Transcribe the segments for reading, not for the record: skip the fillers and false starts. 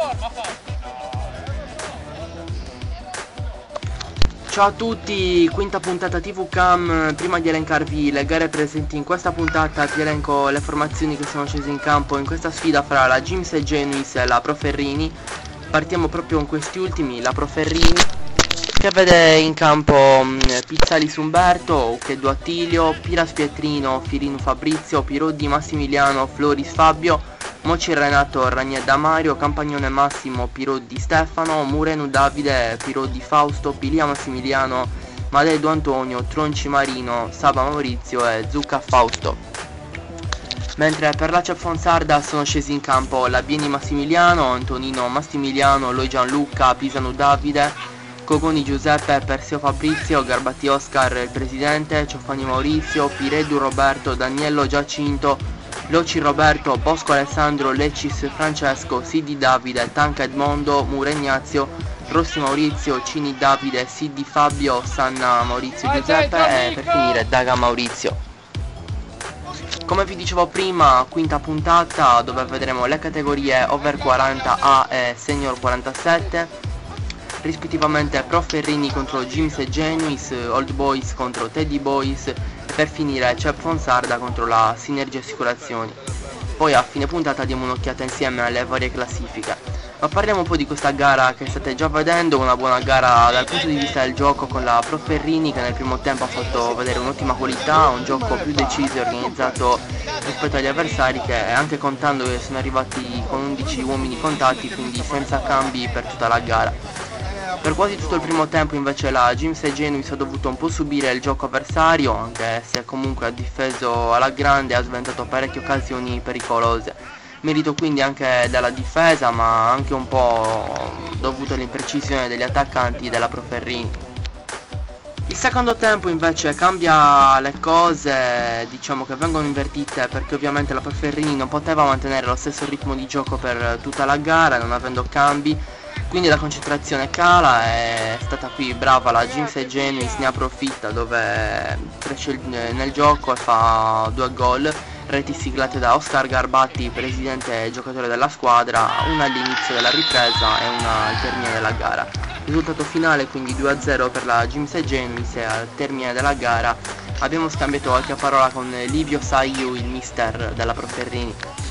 Ciao a tutti, quinta puntata TV Cam. Prima di elencarvi le gare presenti in questa puntata vi elenco le formazioni che sono scese in campo in questa sfida fra la Gims e Genuis e la Proferrini. Partiamo proprio con questi ultimi, la Proferrini, che vede in campo Pizzalis Umberto, Ucheddu Attilio, Piras Pietrino, Firino Fabrizio, Pirodi Massimiliano, Floris Fabio, Moci Renato, Ragnedda Mario, Campagnone Massimo, Pirodi Stefano, Murenu Davide, Pirodi Fausto, Pilia Massimiliano, Madedu Antonio, Tronci Marino, Saba Maurizio e Zucca Fausto. Mentre per la Cepfonsarda sono scesi in campo Labieni Massimiliano, Antonino Massimiliano, Loi Gianluca, Pisanu Davide, Cogoni Giuseppe, Persio Fabrizio, Garbatti Oscar il presidente, Ciofani Maurizio, Piredu Roberto, Daniello Giacinto, Loci Roberto, Bosco Alessandro, Lecis Francesco, Sidi Davide, Tanca Edmondo, Mura Ignazio, Rossi Maurizio, Cini Davide, Sidi Fabio, Sanna Maurizio Giuseppe e per finire Daga Maurizio. Come vi dicevo prima, quinta puntata dove vedremo le categorie over 40A e senior 47, rispettivamente Proferrini contro Gims e Genuis, Old Boys contro Teddy Boys e per finire Cepfonsarda contro la Sinergia Assicurazioni. Poi a fine puntata diamo un'occhiata insieme alle varie classifiche. Ma parliamo un po' di questa gara che state già vedendo, una buona gara dal punto di vista del gioco con la Proferrini che nel primo tempo ha fatto vedere un'ottima qualità, un gioco più deciso e organizzato rispetto agli avversari che anche contando che sono arrivati con 11 uomini contati, quindi senza cambi per tutta la gara. Per quasi tutto il primo tempo invece la Gims e Genuis ha dovuto un po' subire il gioco avversario, anche se comunque ha difeso alla grande e ha sventato parecchie occasioni pericolose. Merito quindi anche della difesa, ma anche un po' dovuto all'imprecisione degli attaccanti della Proferrini. Il secondo tempo invece cambia le cose, diciamo che vengono invertite perché ovviamente la Proferrini non poteva mantenere lo stesso ritmo di gioco per tutta la gara, non avendo cambi. Quindi la concentrazione cala, è stata qui brava la Gims e Genuis, ne approfitta dove cresce nel gioco e fa 2 gol, reti siglate da Oscar Garbatti, presidente e giocatore della squadra, una all'inizio della ripresa e una al termine della gara. Risultato finale quindi 2-0 per la Gims e Genuis e al termine della gara abbiamo scambiato qualche parola con Livio Saiu, il mister della Proferrini.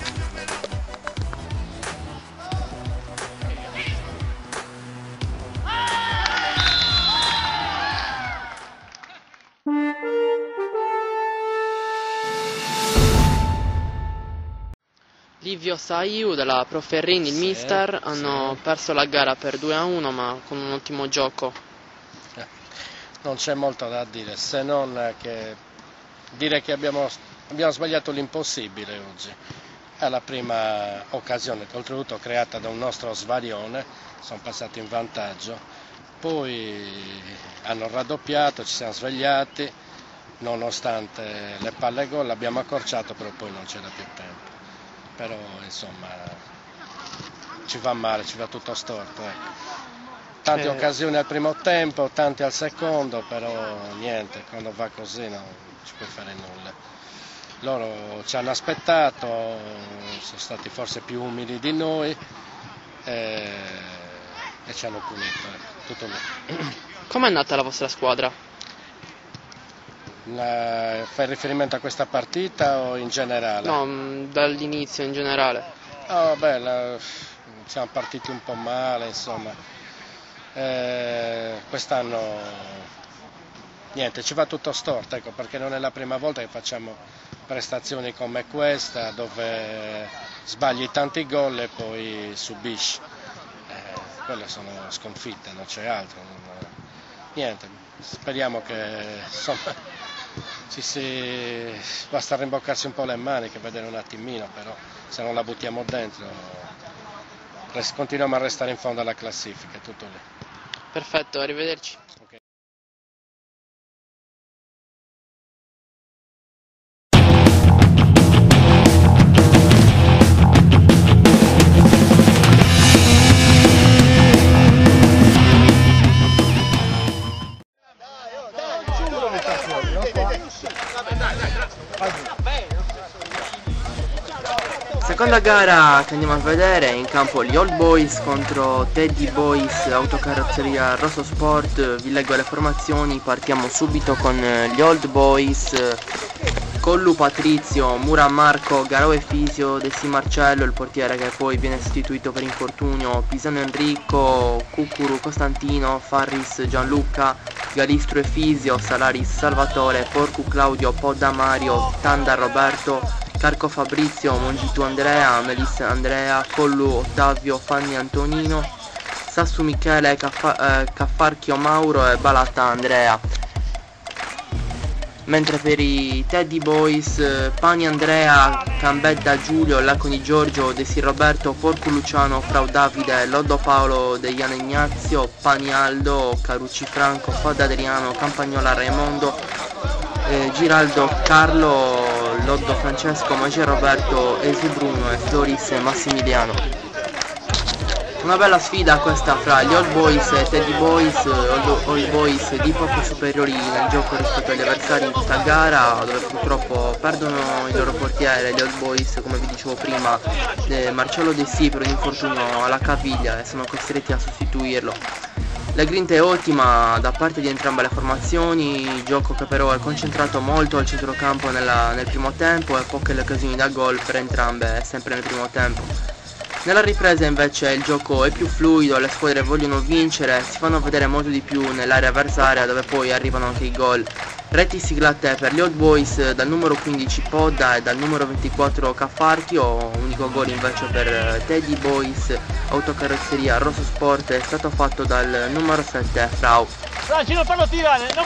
Livio Saiu della Proferrini, il mister, hanno perso la gara per 2-1 ma con un ottimo gioco. Non c'è molto da dire, se non che dire che abbiamo sbagliato l'impossibile oggi. È la prima occasione, oltretutto creata da un nostro svarione, sono passati in vantaggio, poi hanno raddoppiato, ci siamo svegliati, nonostante le palle gol abbiamo accorciato, però poi non c'era più tempo. Però insomma ci va male, ci va tutto storto, ecco. Tante occasioni al primo tempo, tante al secondo, però niente, quando va così non ci puoi fare nulla. Loro ci hanno aspettato, sono stati forse più umili di noi e ci hanno punito, tutto lì. Com'è andata la vostra squadra? Fai riferimento a questa partita o in generale? No, dall'inizio in generale. Oh, beh, siamo partiti un po' male, insomma. Quest'anno niente, ci va tutto storto, ecco, perché non è la prima volta che facciamo prestazioni come questa, dove sbagli tanti gol e poi subisci. Quelle sono sconfitte, non c'è altro. Niente, speriamo che insomma basta rimboccarsi un po' le maniche, vedere un attimino, però se non la buttiamo dentro continuiamo a restare in fondo alla classifica, è tutto lì. Perfetto, arrivederci. Okay. Seconda gara che andiamo a vedere, in campo gli Old Boys contro Teddy Boys Autocarrozzeria Rosso Sport. Vi leggo le formazioni, partiamo subito con gli Old Boys. Collu Patrizio, Mura Marco, Garoe Fisio, Dessi Marcello, il portiere che poi viene sostituito per infortunio, Pisano Enrico, Cucuru Costantino, Farris Gianluca, Galistro e Fisio, Salaris Salvatore, Porcu Claudio, Podda Mario, Tanda Roberto, Carco Fabrizio, Mongitu Andrea, Melissa Andrea, Collu Ottavio, Fanni Antonino, Sassu Michele, Caffarchio Mauro e Balatta Andrea. Mentre per i Teddy Boys, Pani Andrea, Cambedda Giulio, Laconi Giorgio, Desi Roberto, Porcu Luciano, Frau Davide, Loddo Paolo, Deiano Ignazio, Pani Aldo, Carucci Franco, Fadda Adriano, Campagnola Raimondo, Giraldo Carlo, Loddo Francesco, Magia Roberto, Esu Bruno e Floris Massimiliano. Una bella sfida questa fra gli Old Boys e Teddy Boys, Old Boys di poco superiori nel gioco rispetto agli avversari in questa gara, dove purtroppo perdono il loro portiere, gli Old Boys, come vi dicevo prima, Marcello De Sì per un infortunio alla caviglia e sono costretti a sostituirlo. La grinta è ottima da parte di entrambe le formazioni, gioco che però è concentrato molto al centrocampo nel primo tempo e poche le occasioni da gol per entrambe, sempre nel primo tempo. Nella ripresa invece il gioco è più fluido, le squadre vogliono vincere, si fanno vedere molto di più nell'area avversaria dove poi arrivano anche i gol. Reti siglate per gli Old Boys dal numero 15 Podda e dal numero 24 Caffarchio, unico gol invece per Teddy Boys Autocarrozzeria Rosso Sport è stato fatto dal numero 7 Frau. Franci, non farlo tirare, no.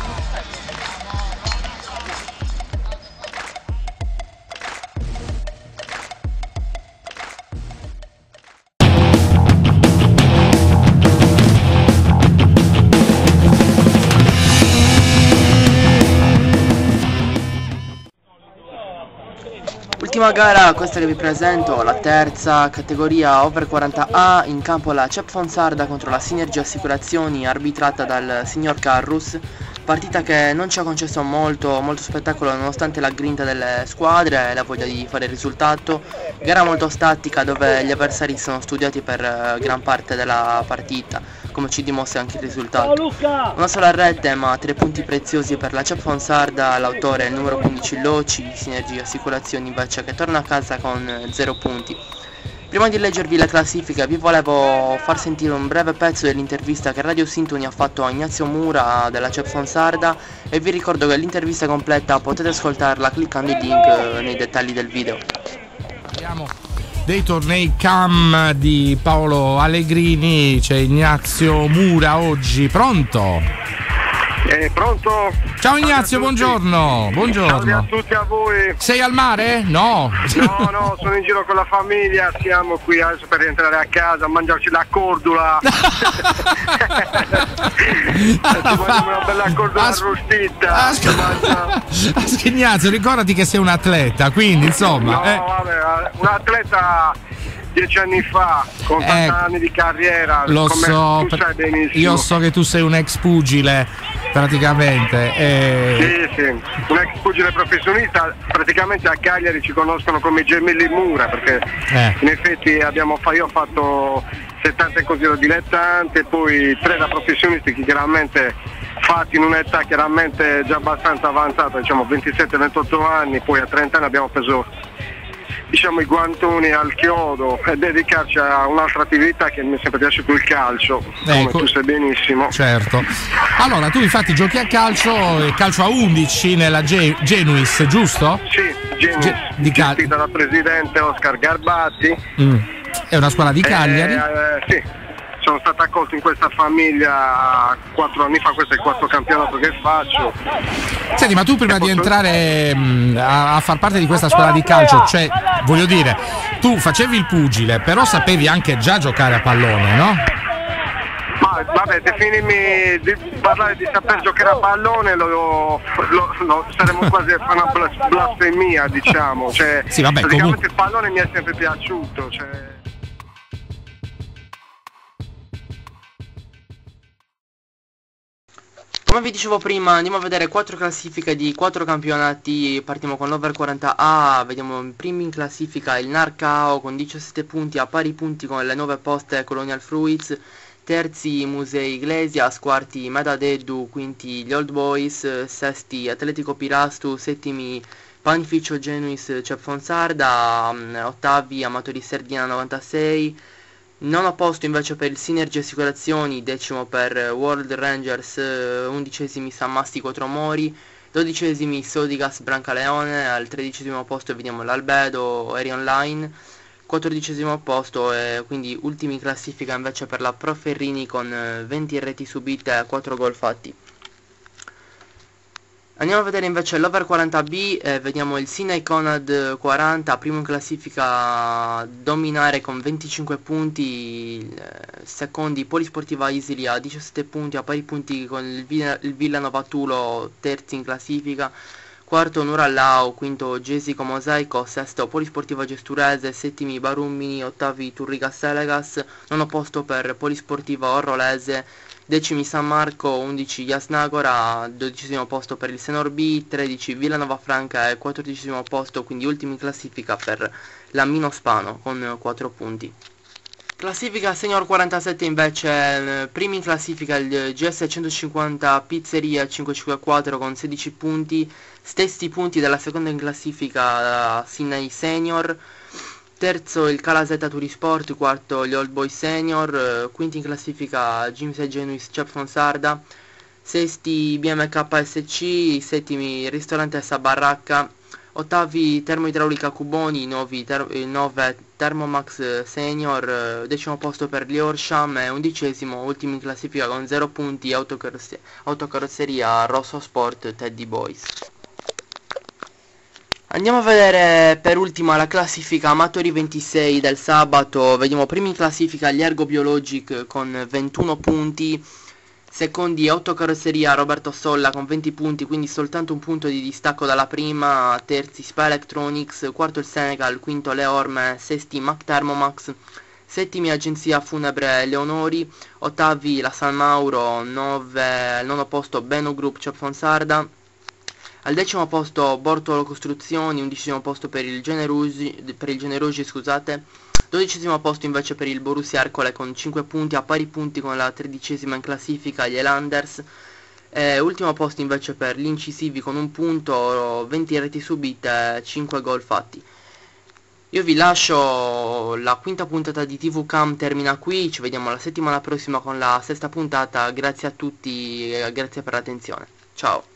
Ultima gara, questa che vi presento, la terza categoria over 40A, in campo la CEP Fonsarda contro la Sinergia Assicurazioni arbitrata dal signor Carrus, partita che non ci ha concesso molto spettacolo nonostante la grinta delle squadre e la voglia di fare il risultato. Gara molto statica dove gli avversari sono studiati per gran parte della partita, come ci dimostra anche il risultato. Una sola rete ma 3 punti preziosi per la CEP Fonsarda, l'autore è il numero 15 Loci, Sinergia Assicurazioni invece che torna a casa con 0 punti. Prima di leggervi le classifiche vi volevo far sentire un breve pezzo dell'intervista che Radio Sintoni ha fatto a Ignazio Mura della CEP Fonsarda e vi ricordo che l'intervista completa potete ascoltarla cliccando il link nei dettagli del video. Parliamo dei tornei CAM di Paolo Allegrini, c'è Ignazio Mura oggi, pronto? Pronto? Ciao Ignazio, buongiorno. Buongiorno. Ciao a tutti, a voi. Sei al mare? No. No, sono in giro con la famiglia, siamo qui adesso per rientrare a casa, a mangiarci la cordula. Una bella cordula arrostita. Ignazio, ricordati che sei un atleta, quindi insomma. No, vabbè, un atleta 10 anni fa, con 80 anni di carriera, lo come so, tu sai benissimo. Io so che tu sei un ex pugile, praticamente. Sì, un ex pugile professionista, praticamente a Cagliari ci conoscono come Gemelli Mura, perché in effetti io ho fatto 70 in consiglio dilettante, poi 3 da professionisti che chiaramente fatti in un'età chiaramente già abbastanza avanzata, diciamo 27-28 anni, poi a 30 anni abbiamo preso i guantoni al chiodo e dedicarci a un'altra attività che mi è sempre piaciuto, il calcio, come tu sai benissimo. Certo. Allora, tu infatti giochi a calcio a 11 nella Genuis, giusto? Sì, Genuis, gestita dal presidente Oscar Garbatti. È una scuola di Cagliari? Sì. Sono stato accolto in questa famiglia 4 anni fa, questo è il 4º campionato che faccio. Senti, ma tu prima di entrare a far parte di questa scuola di calcio, cioè, voglio dire, tu facevi il pugile, però sapevi anche già giocare a pallone, no? Ma vabbè, parlare di saper giocare a pallone saremmo quasi a fare una blasfemia, diciamo. Cioè, sì, vabbè, praticamente il pallone mi è sempre piaciuto, cioè. Come vi dicevo prima, andiamo a vedere 4 classifiche di 4 campionati. Partiamo con l'Over 40A, vediamo in primi in classifica il Narcao con 17 punti a pari punti con le 9 poste Colonial Fruits, terzi Musei Iglesias, quarti Medadeddu, quinti gli Old Boys, sesti Atletico Pirastu, settimi Panificio Genuis Cepfonsarda, ottavi Amatori Sardina 96, nono posto invece per il Synergy Assicurazioni, decimo per World Rangers, undicesimi San Mastico Tromori, dodicesimi Sodigas Brancaleone, al tredicesimo posto vediamo l'Albedo Eri Online, quattordicesimo posto e quindi ultimi in classifica invece per la Pro Ferrini con 20 reti subite e 4 gol fatti. Andiamo a vedere invece l'Over 40B, vediamo il Sinai Conad 40, primo in classifica Dominare con 25 punti, secondi Polisportiva Isilia 17 punti a pari punti con il Villanova Tulo, terzi in classifica, quarto Nurallau, quinto Gesico Mosaico, sesto Polisportiva Gesturese, settimi Barumini, ottavi Turriga Selegas, nono posto per Polisportiva Orrolese, decimi San Marco, 11 Jasnagora, 12esimo posto per il Senor B, 13 Villanova Franca e 14esimo posto, quindi ultimi in classifica per la Mino Spano con 4 punti. Classifica Senior 47 invece, primi in classifica il GS 150 Pizzeria 554 con 16 punti, stessi punti della seconda in classifica Sinai Senior, terzo il Calasetta Turisport, quarto gli Old Boys Senior, quinti in classifica Gims Genuis Cepfonsarda, sesti BMKSC, settimi Ristorantessa Baracca, ottavi Termoidraulica Cuboni, 9 Thermomax Senior, decimo posto per gli Orsham e undicesimo, ultimo in classifica con 0 punti Autocarrozzeria Rosso Sport Teddy Boys. Andiamo a vedere per ultima la classifica Amatori 26 del sabato, vediamo primi in classifica gli Ergo Biologic con 21 punti, secondi Autocarrozzeria Roberto Solla con 20 punti, quindi soltanto un punto di distacco dalla prima, terzi Spa Electronics, quarto il Senegal, quinto Le Orme, sesti Mac Thermomax, settimi Agenzia Funebre Leonori, ottavi la San Mauro, nono posto Beno Group Cepfonsarda, al decimo posto Bortolo Costruzioni, undicesimo posto per il Generosi, scusate, dodicesimo posto invece per il Borussia Ercole con 5 punti a pari punti con la tredicesima in classifica gli Elanders, ultimo posto invece per gli Incisivi con un punto, 20 reti subite, 5 gol fatti. Io vi lascio, la quinta puntata di TV Cam termina qui, ci vediamo la settimana prossima con la sesta puntata, grazie a tutti e grazie per l'attenzione, ciao.